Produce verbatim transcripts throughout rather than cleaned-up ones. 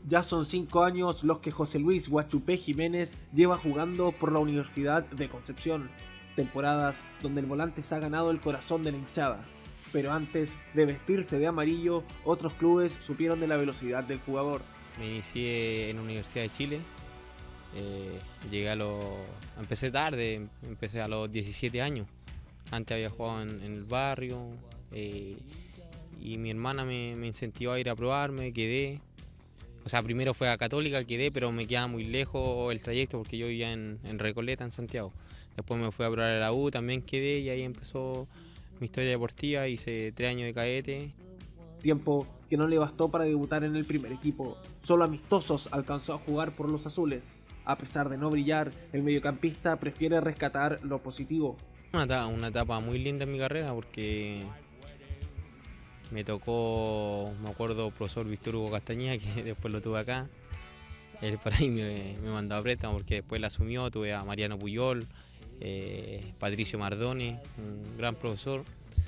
Ya son cinco años los que José Luis Guachupé Jiménez lleva jugando por la Universidad de Concepción. Temporadas donde el volante se ha ganado el corazón de la hinchada. Pero antes de vestirse de amarillo, otros clubes supieron de la velocidad del jugador. Me inicié en la Universidad de Chile. Eh, llegué a los... Empecé tarde, empecé a los diecisiete años. Antes había jugado en, en el barrio eh, y mi hermana me, me incentivó a ir a probarme, quedé. O sea, primero fue a Católica, quedé, pero me quedaba muy lejos el trayecto porque yo vivía en, en Recoleta, en Santiago. Después me fui a probar a la U, también quedé y ahí empezó mi historia deportiva. Hice tres años de cadete. Tiempo que no le bastó para debutar en el primer equipo. Solo amistosos alcanzó a jugar por los azules. A pesar de no brillar, el mediocampista prefiere rescatar lo positivo. Una etapa, una etapa muy linda en mi carrera porque me tocó, me acuerdo, profesor Víctor Hugo Castañeda, que después lo tuve acá. Él por ahí me, me mandó a préstamo porque después la asumió. Tuve a Mariano Puyol, eh, Patricio Mardone, un gran profesor.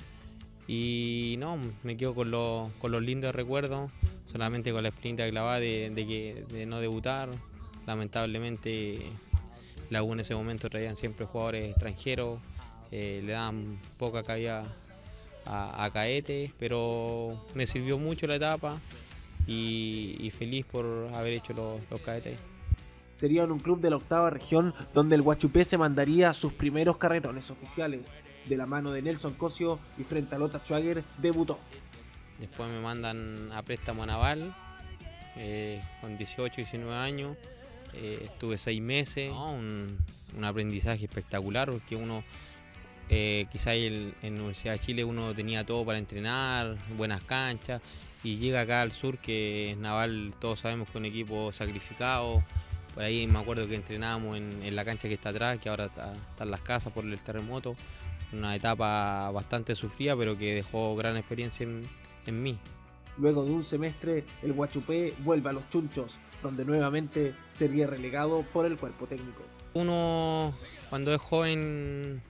Y no, me quedo con, lo, con los lindos recuerdos, solamente con la espinita clavada de, de, que, de no debutar. Lamentablemente la U en ese momento traían siempre jugadores extranjeros, eh, le daban poca cabida a, a Caete, pero me sirvió mucho la etapa y, y feliz por haber hecho los, los Caetes. Sería en un club de la octava región donde el Guachupé se mandaría sus primeros carrerones oficiales. De la mano de Nelson Cosio y frente a Lota Schwager debutó. Después me mandan a préstamo a Naval eh, con dieciocho, diecinueve años. Eh, estuve seis meses, ¿no? un, un aprendizaje espectacular porque uno eh, quizá en, en la Universidad de Chile uno tenía todo para entrenar, buenas canchas, y llega acá al sur que es Naval, todos sabemos que es un equipo sacrificado. Por ahí me acuerdo que entrenábamos en, en la cancha que está atrás, que ahora está, están las casas por el terremoto. Una etapa bastante sufrida, pero que dejó gran experiencia en, en mí. Luego de un semestre, el Guachupé vuelve a los Chunchos, donde nuevamente sería relegado por el cuerpo técnico. Uno cuando es joven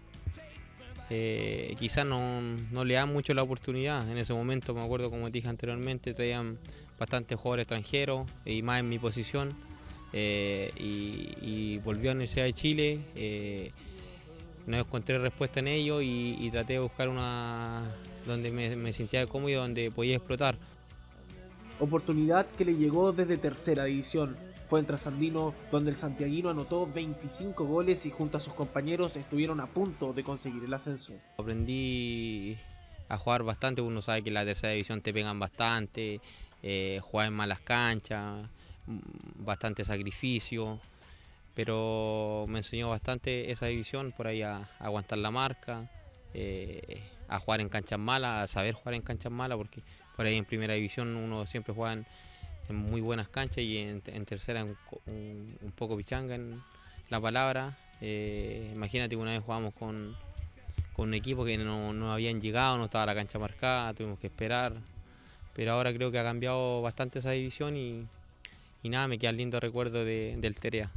eh, quizás no, no le da mucho la oportunidad. En ese momento me acuerdo, como te dije anteriormente, traían bastantes jugadores extranjeros y más en mi posición. Eh, y, y volví a la Universidad de Chile, eh, no encontré respuesta en ello y, y traté de buscar una donde me, me sentía cómodo y donde podía explotar. Oportunidad que le llegó desde tercera división. Fue en Trasandino donde el santiaguino anotó veinticinco goles y junto a sus compañeros estuvieron a punto de conseguir el ascenso. Aprendí a jugar bastante, uno sabe que en la tercera división te pegan bastante, eh, jugar en malas canchas, bastante sacrificio, pero me enseñó bastante esa división, por ahí a, a aguantar la marca, eh, a jugar en canchas malas, a saber jugar en canchas malas, porque por ahí en primera división uno siempre juega en, en muy buenas canchas y en, en tercera un, un, un poco pichanga en la palabra. Eh, imagínate que una vez jugamos con, con un equipo que no, no habían llegado, no estaba la cancha marcada, tuvimos que esperar, pero ahora creo que ha cambiado bastante esa división y, y nada, me queda el lindo recuerdo de, del Terea.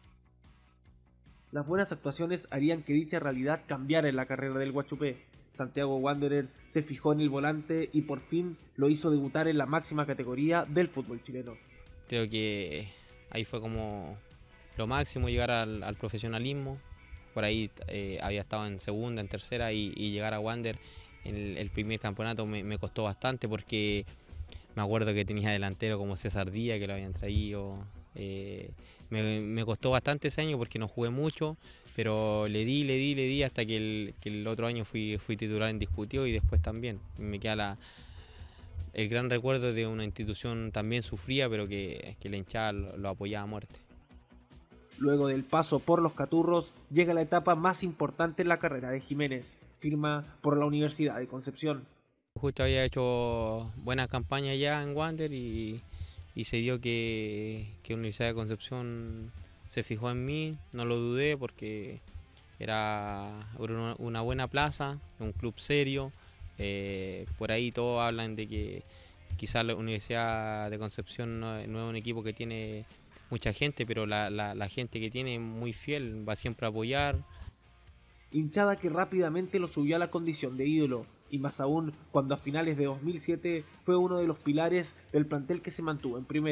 Las buenas actuaciones harían que dicha realidad cambiara en la carrera del Guachupé. Santiago Wanderers se fijó en el volante y por fin lo hizo debutar en la máxima categoría del fútbol chileno. Creo que ahí fue como lo máximo, llegar al, al profesionalismo. Por ahí eh, había estado en segunda, en tercera y, y llegar a Wander en el, el primer campeonato me, me costó bastante porque me acuerdo que tenía delantero como César Díaz, que lo habían traído. Eh, me, me costó bastante ese año porque no jugué mucho, pero le di, le di, le di hasta que el, que el otro año fui, fui titular indiscutido y después también. Me queda la, el gran recuerdo de una institución también sufría, pero que, que la hinchada lo, lo apoyaba a muerte. Luego del paso por los Caturros, llega la etapa más importante en la carrera de Jiménez. Firma por la Universidad de Concepción. Justo había hecho buenas campañas ya en Wander y, y se dio que, que Universidad de Concepción se fijó en mí, no lo dudé porque era una, una buena plaza, un club serio. Eh, por ahí todos hablan de que quizás la Universidad de Concepción no, no es un equipo que tiene mucha gente, pero la, la, la gente que tiene es muy fiel, va siempre a apoyar. Hinchada que rápidamente lo subió a la condición de ídolo, y más aún cuando a finales de dos mil siete fue uno de los pilares del plantel que se mantuvo en primera.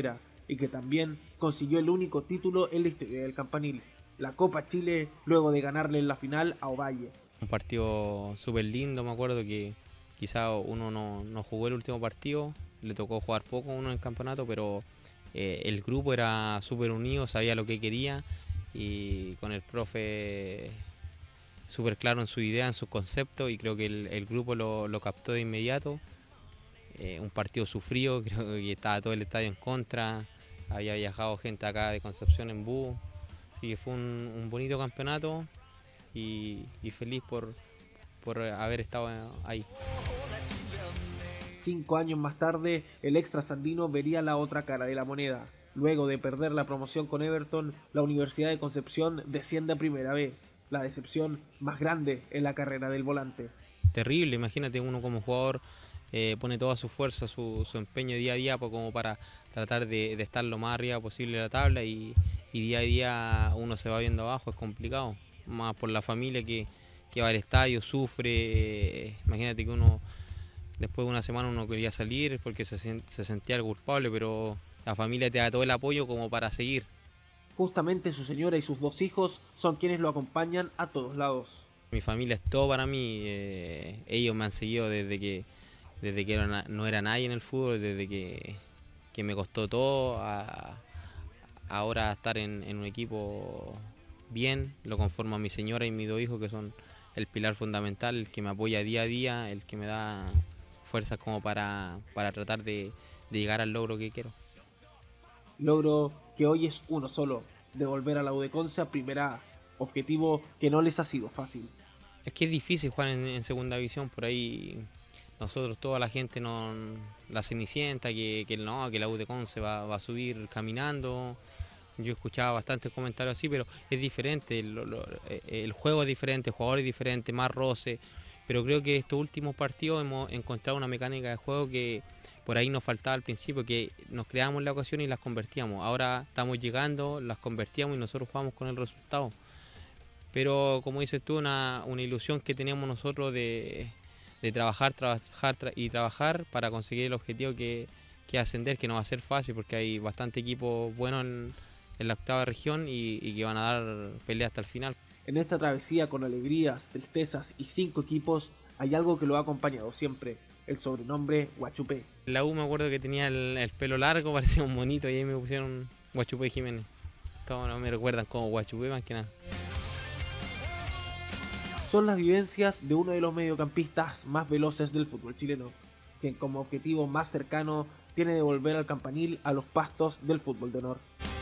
y que también consiguió el único título en la historia del campanil, la Copa Chile, luego de ganarle en la final a Ovalle. Un partido súper lindo, me acuerdo que quizá uno no, no jugó el último partido, le tocó jugar poco uno en el campeonato, pero eh, el grupo era súper unido, sabía lo que quería y con el profe súper claro en su idea, en su concepto, y creo que el, el grupo lo, lo captó de inmediato. Eh, un partido sufrido, creo que estaba todo el estadio en contra, había viajado gente acá de Concepción en bus, así que fue un, un bonito campeonato y, y feliz por, por haber estado ahí. Cinco años más tarde, el extra sandino vería la otra cara de la moneda. Luego de perder la promoción con Everton, la Universidad de Concepción desciende a Primera B, la decepción más grande en la carrera del volante. Terrible, imagínate uno como jugador eh, pone toda su fuerza, su, su empeño día a día pues, como para tratar de, de estar lo más arriba posible de la tabla y, y día a día uno se va viendo abajo, es complicado, más por la familia que, que va al estadio, sufre, eh, imagínate que uno después de una semana uno quería salir porque se, se sentía algo culpable, pero la familia te da todo el apoyo como para seguir. Justamente su señora y sus dos hijos son quienes lo acompañan a todos lados. Mi familia es todo para mí, eh, ellos me han seguido desde que, desde que era, no era nadie en el fútbol, desde que, que me costó todo, a, a ahora estar en, en un equipo bien, lo conformo a mi señora y mis dos hijos que son el pilar fundamental, el que me apoya día a día, el que me da fuerzas como para, para tratar de, de llegar al logro que quiero. Logro que hoy es uno solo, devolver a la U de Conce a Primera A, objetivo que no les ha sido fácil. Es que es difícil jugar en, en segunda división, por ahí nosotros, toda la gente, no, la cenicienta, que, que no, que la U de Conce va, va a subir caminando. Yo escuchaba bastantes comentarios así, pero es diferente, el, lo, el juego es diferente, el jugador es diferente, más roce, pero creo que estos últimos partidos hemos encontrado una mecánica de juego que por ahí nos faltaba al principio, que nos creábamos la ocasión y las convertíamos. Ahora estamos llegando, las convertíamos y nosotros jugamos con el resultado. Pero como dices tú, una, una ilusión que teníamos nosotros de, de trabajar, trabajar tra y trabajar para conseguir el objetivo que, que ascender, que no va a ser fácil porque hay bastante equipos buenos en, en la octava región y, y que van a dar pelea hasta el final. En esta travesía con alegrías, tristezas y cinco equipos, hay algo que lo ha acompañado siempre, el sobrenombre Guachupé. En la U me acuerdo que tenía el, el pelo largo, parecía un monito y ahí me pusieron Guachupé Jiménez. Todos no me recuerdan como Guachupé más que nada. Son las vivencias de uno de los mediocampistas más veloces del fútbol chileno, quien como objetivo más cercano tiene devolver al campanil a los pastos del fútbol de honor.